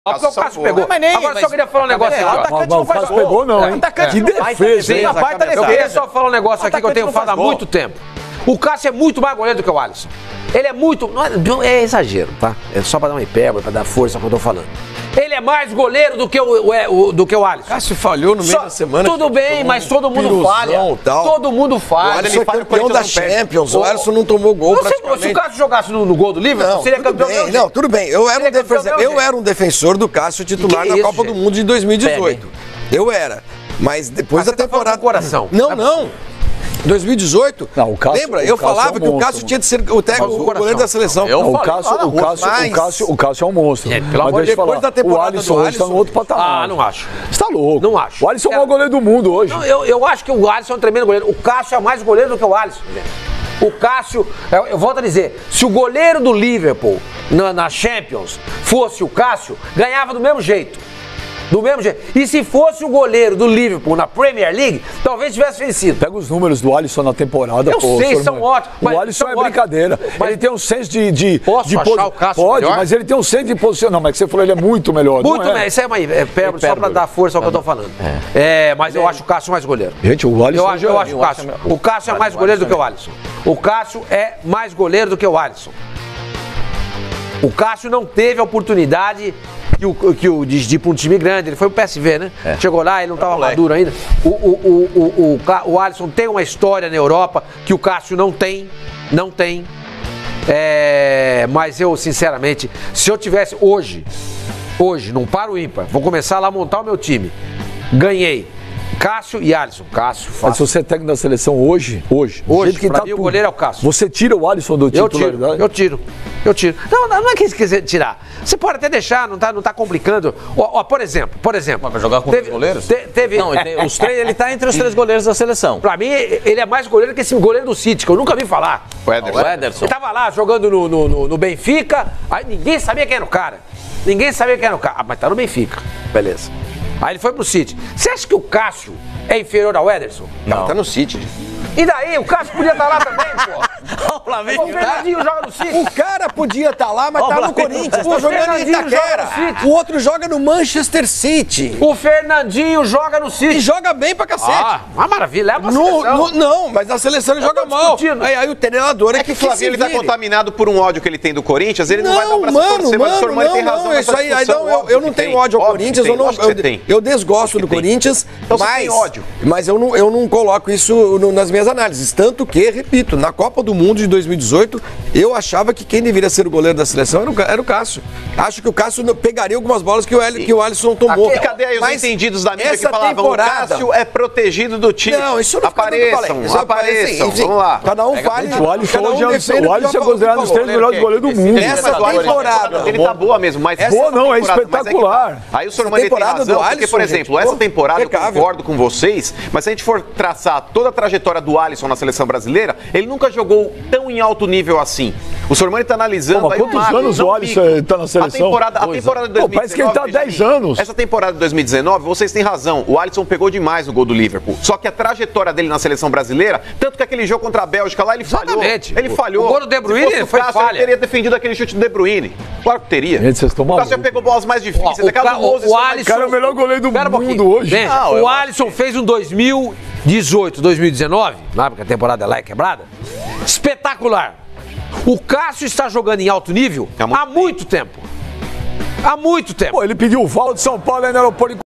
Porque o Cássio pegou. Agora só queria falar um negócio aqui. O Cássio pegou não, hein? Que defesa, hein? Eu queria só falar um negócio aqui que eu tenho falado há muito tempo. O Cássio é muito mais goleiro do que o Alisson. Ele é muito... Não é exagero, tá? É só pra dar uma hipérbole, pra dar força ao que eu tô falando. Ele é mais goleiro do que o Alisson. Cássio falhou no meio da semana. Tudo bem, mas todo mundo falha. Todo mundo falha. Ele foi campeão da Champions. O Alisson não tomou gol praticamente. Se o Cássio jogasse no gol do Liverpool, seria campeão. Não, tudo bem. Eu era um defensor do Cássio titular na Copa do Mundo de 2018. Eu era. Mas depois da temporada... coração. Não. 2018, não, o Cássio, lembra? Eu falava que o Cássio tinha de ser o goleiro da seleção. O Cássio é um monstro. Mas depois da temporada o Alisson hoje está no outro patamar. Ah, não acho. Você está louco. Não acho. O Alisson é o maior goleiro do mundo hoje. Não, eu acho que o Alisson é um tremendo goleiro. O Cássio é mais goleiro do que o Alisson. O Cássio, eu volto a dizer, se o goleiro do Liverpool na Champions fosse o Cássio, ganhava do mesmo jeito. Do mesmo jeito. E se fosse o goleiro do Liverpool na Premier League, talvez tivesse vencido. Pega os números do Alisson na temporada. Eu sei, são ótimos. O Alisson é brincadeira. Ele tem um senso de... Posso achar o Cássio Pode, melhor? mas ele tem um senso de posição. Não, mas que você falou, ele é muito melhor. Muito melhor. Isso é uma hipérbole só pra dar força ao que eu tô falando. Mas eu acho o Cássio mais goleiro. Gente, o Alisson... Eu acho o Cássio. O Cássio é mais goleiro do que o Alisson. O Cássio é mais goleiro do que o Alisson. O Cássio não teve a oportunidade de ir para um time grande. Ele foi pro PSV, né? Chegou lá, ele não estava maduro ainda. O Alisson tem uma história na Europa que o Cássio não tem. Não tem. Mas eu, sinceramente, se eu tivesse hoje, num par ou ímpar, vou começar lá a montar o meu time. Ganhei. Cássio e Alisson. Cássio, fácil. Mas se você é técnico da seleção hoje, que pra mim o goleiro é o Cássio. Você tira o Alisson do titularidade? Eu tiro. Não é que você quiser tirar. Você pode até deixar, não tá complicando. Por exemplo. Mas pra jogar com os goleiros? Não, os três, ele tá entre os três goleiros da seleção. Pra mim, ele é mais goleiro que esse goleiro do City, que eu nunca vi falar. O Ederson. Ele tava lá jogando no Benfica, aí ninguém sabia quem era o cara. Mas tá no Benfica. Beleza. Aí ele foi pro City. Você acha que o Cássio é inferior ao Ederson? Não, tá no City. E daí? O Cássio podia estar lá também, pô. O Fernandinho joga no City. O cara podia estar lá, mas tá no Corinthians. Tá jogando em Itaquera. O outro joga no Manchester City. O Fernandinho joga no City. E joga bem pra cacete. Uma maravilha. Leva pra seleção. Não, mas na seleção ele joga mal. Aí o treinador é que o Flavinho ele tá contaminado por um ódio que ele tem do Corinthians. Ele não vai dar o braço a torcer, mas o senhor tem razão. Isso aí, eu não tenho ódio ao Corinthians. Eu desgosto do Corinthians. Então você tem ódio. Mas eu não coloco isso nas minhas análises. Tanto que, repito, na Copa do Mundo de 2018, eu achava que quem deveria ser o goleiro da seleção era o Cássio. Acho que o Cássio pegaria algumas bolas que o Alisson tomou. E cadê aí os entendidos da mídia que falavam o Cássio é protegido do time? Não, isso não apareçam. Vamos lá. Cada um fale. O Alisson é considerado um dos três melhores goleiros do mundo. Essa temporada ele tá boa mesmo, mas boa não, é espetacular. Aí o senhor Mani tem razão, porque, por exemplo, essa temporada eu concordo com vocês, mas se a gente for traçar toda a trajetória do Alisson na seleção brasileira, ele nunca jogou tão em alto nível assim. O senhor Mani tá analisando aí quantos anos o Alisson tá na seleção? A temporada de 2019... parece que ele tá há 10 anos. Essa temporada de 2019, vocês têm razão, o Alisson pegou demais no gol do Liverpool. Só que a trajetória dele na seleção brasileira, tanto que aquele jogo contra a Bélgica lá, ele falhou. Ele falhou. O gol do De Bruyne foi falha. Ele teria defendido aquele chute do De Bruyne. Claro que teria. Gente, vocês estão malucos. O Cássio pegou bolas mais difíceis. O Alisson... cara é o melhor goleiro do mundo hoje. O Alisson fez um 2018, 2019, na época a temporada lá é quebrada, espetacular. O Cássio está jogando em alto nível há muito tempo. Há muito tempo. Ele pediu o valo de São Paulo aí no aeroporto.